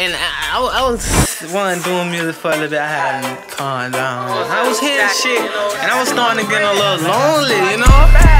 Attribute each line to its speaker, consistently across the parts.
Speaker 1: And I was one doing music for a little bit. I hadn't calmed down. I was hearing shit, and I was starting to get a little lonely, you know.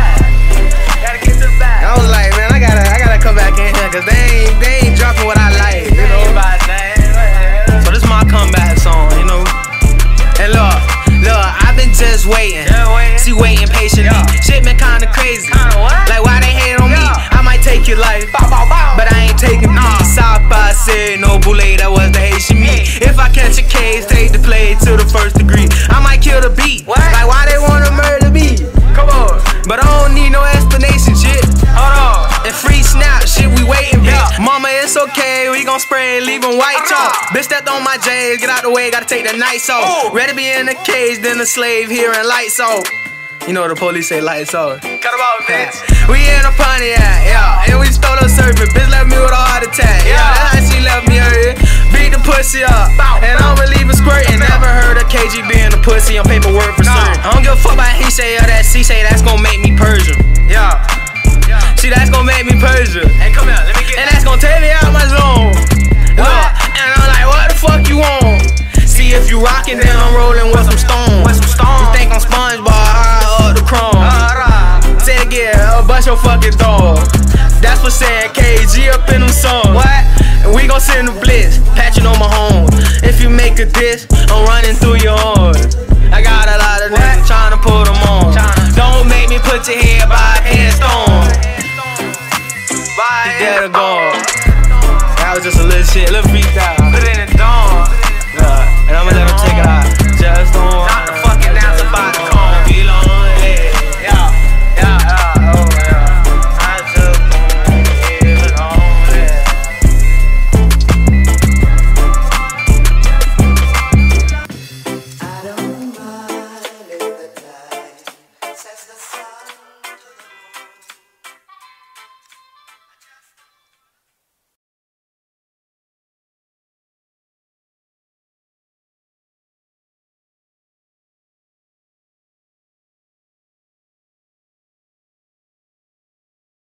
Speaker 1: I was like, man, I gotta come back in here, cause they ain't dropping what I like, you know. So this is my comeback song, you know. And look, I've been just waiting, waiting patiently. Shit been kinda crazy. Like why they hate on me? I might take your life, but I ain't taking me. South by said no boule, that was the Haitian me. If I catch a case, take the play to the first degree. I might kill the beat. Like why they wanna murder me? Come on, but I don't need no explanation, shit. Hold on. And free snap, shit, we waiting, bitch. Mama, it's okay, we gon' spray and leave 'em white chalk. Bitch stepped on my J's, get out the way, gotta take the nights off. Rather be in a cage than a slave hearing lights off. You know the police say lights off. Cut 'em off, bitch. We in a Pontiac, yeah, and we stole a surfing. Bitch left me with a heart attack, yeah, that's how she left me hurt. Beat the pussy up, and I'ma leave it squirting. Never heard of KG being a pussy on paperwork for certain. I don't give a fuck about he say or that she say, that's gon' make me Persian. Yeah. See, that's gon' make me Persian. Hey, come here, let me get and that's gon' take me out my zone. Look, and I'm like, what the fuck you want? See, if you rockin', then I'm rollin' with some stones. You think I'm SpongeBob, high up the chrome. Say it again, bust your fucking dog. That's what saying KG up in them songs. What? And we gon' send the blitz, patching on my home. If you make a diss, I'm running through your horn. I got a lot of niggas trying to put them on. Don't make me put your head by a headstone. Dead or gone. That was just a little shit, little freestyle. Put it in the dome.